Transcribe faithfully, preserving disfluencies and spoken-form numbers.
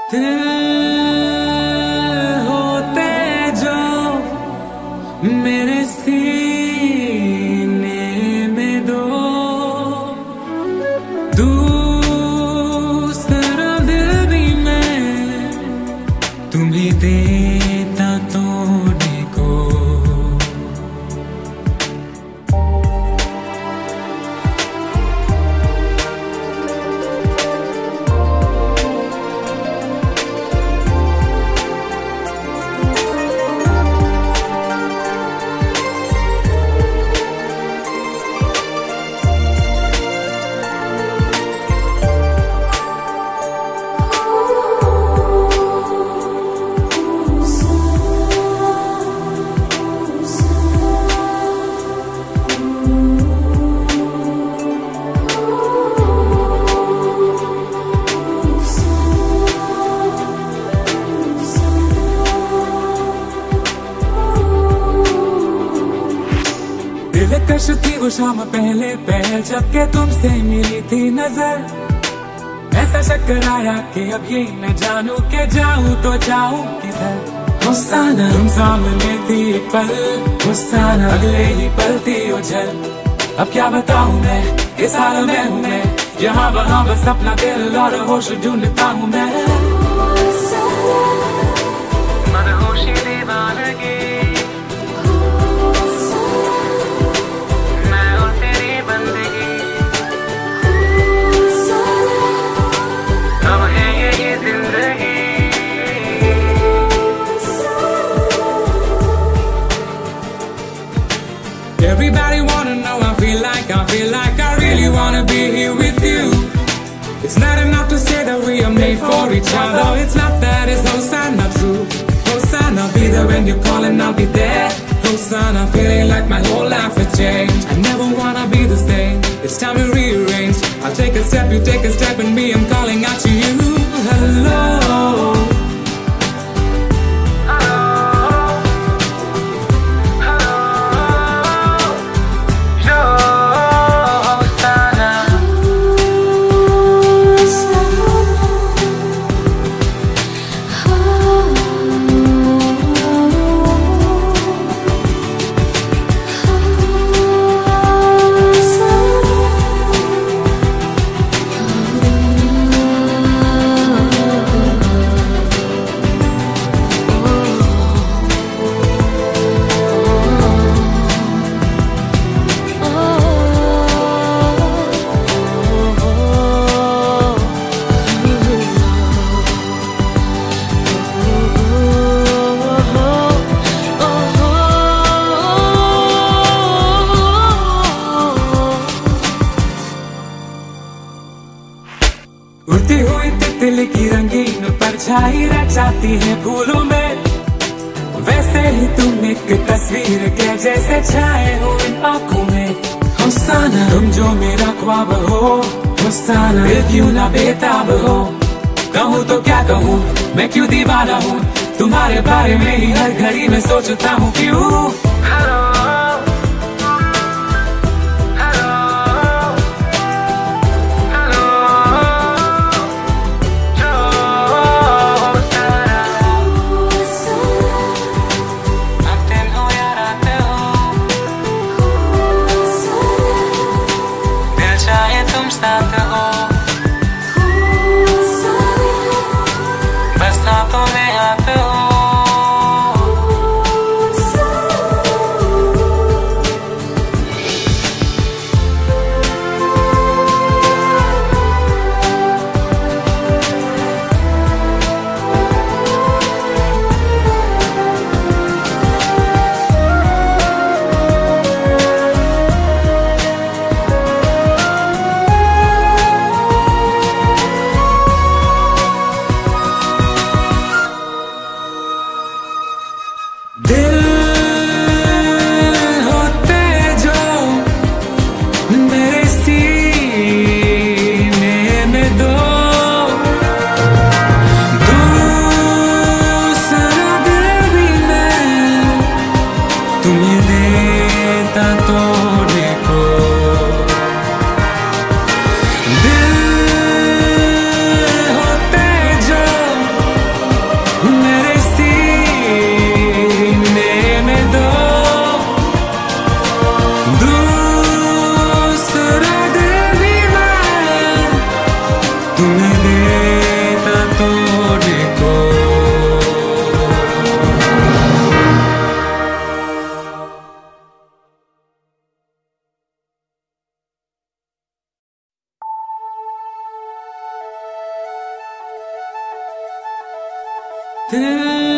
दिल होते जो मेरे सीने में दो, दूसरा दिल भी मैं तुम्हें देता तोड़ने को। दिलकश थी वो शाम पहले पहल जबकि तुमसे मिली थी नजर। ऐसा शक्कर आया कि अब ये न जानूं कि जाऊं तो जाऊं किधर। हुस्साना तुम सामने थी एक पल, हुस्साना अगले ही पल थी ओझल। अब क्या बताऊं मैं, इस हाल में हूँ मैं, यहाँ वहाँ बस अपना दिल और होश ढूंढता हूँ मैं। मनहोशी दीवानगी Everybody wanna know, I feel like, I feel like I really wanna be here with you. It's not enough to say that we are made for each other. It's not that, it's Hosanna true. Hosanna, be there when you call and I'll be there. Hosanna, feeling like my whole life has changed. I never wanna be the same, it's time to rearrange. I'll take a step, you take a step, and me, I'm calling out to you. Hello. उड़ती हुई तितली की रंगीन परछाई रह जाती है फूलों में। वैसे ही तुम एक तस्वीर के जैसे छाए हो इन आँखों में। हुस्साना तुम जो मेरा ख्वाब हो, हुस्साना दिल क्यों ना बेताब हो। कहूँ तो क्या कहूँ, मैं क्यों दीवाना हूँ, तुम्हारे बारे में ही हर घड़ी में सोचता हूँ क्यों। साथ हो बस हाथों में हाथ हो। दिल होते जो मेरे सीने में दो, दूसरा दिल भी मैं तुम्हें देता तोड़ने को। दिल होते जो दिल